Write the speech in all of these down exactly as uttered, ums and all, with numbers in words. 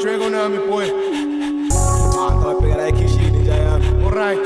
track on now, mi boy. Ah, te voy a pegar a X shit, ya. Alright.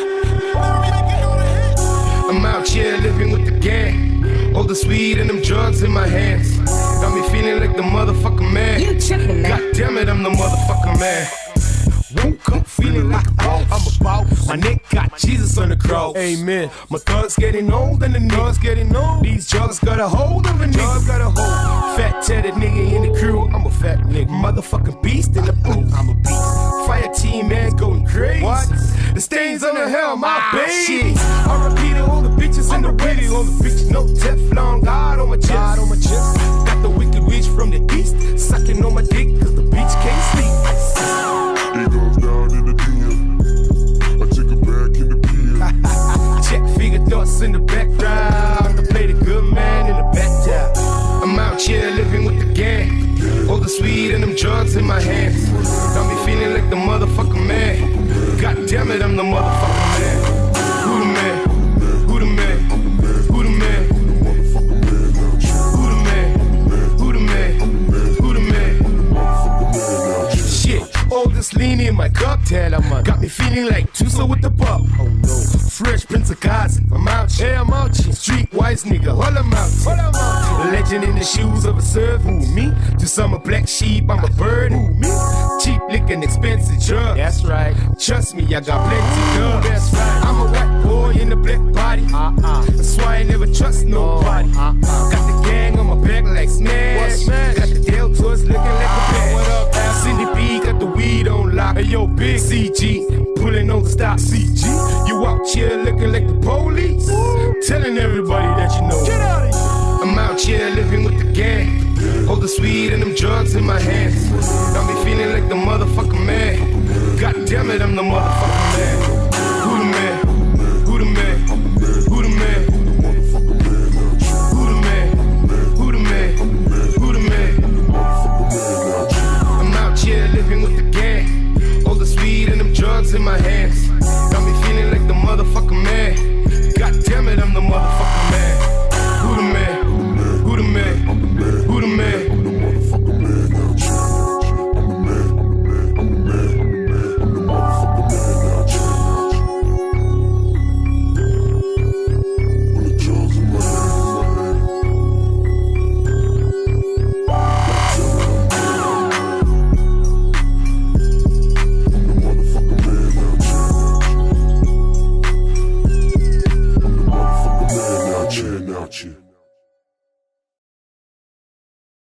I'm out here living with the gang. All the weed and them drugs in my hands. Got me feeling like the motherfucking man. You tripping, man. God damn it, I'm the motherfucking man. Woke up feeling like a boss. I'm a boss. My neck got Jesus on the cross. Amen. My thugs getting old and the nugs getting old. These drugs got a hold of a nigga. Drugs got a hold. Fat tatted nigga in the crew. I'm a fat nigga. Motherfucking beast in the booth. I'm a beast. Fire team man going crazy. What? The stains on the hell, my ah, baby. I repeat it, all the bitches in the witty. All the bitches, no Teflon. God on my chest. God on my chest. Got the wicked witch from the east. Sucking on my dick cause the bitch can't sleep. It goes down in the D M. I take her back in the P M. Check figure thoughts in the background. I play the good man in the back top. I'm out here living with the gang. All the weed and them drugs in my hands. Got me feeling like the motherfucking man. God damn it, I'm the motherfucking man. Who the man? Who the man? Who the man? Who the man? Who the man? Who the man? Shit. All this lean in my cocktail, I'm on. Got me feeling like Tusa with the pop. Oh no. Fresh Prince of Gaza. I'm out here, I'm out here. Streetwise nigga, all I'm out here. All I'm out here. Legend in the shoes of a serve. Who me? Just I'm a black sheep, I'm a bird. Who me? Cheap liquor and expensive drugs. That's right. Trust me, I got plenty of. That's right. I'm a white boy in a black body. Uh-uh. That's why I never trust nobody. Uh-uh. Got the gang on my back like Smash. Got the Deltours looking like a bag. What up, Cindy B got the weed on lock. Hey yo, big C G, pulling on the stop. C G, you out here looking like the police, telling everybody that you know. Get out of here. I'm out here living with the gang. All the weed and them drugs in my hands. Got me feeling like the motherfucking man. God damn it, I'm the motherfucking man.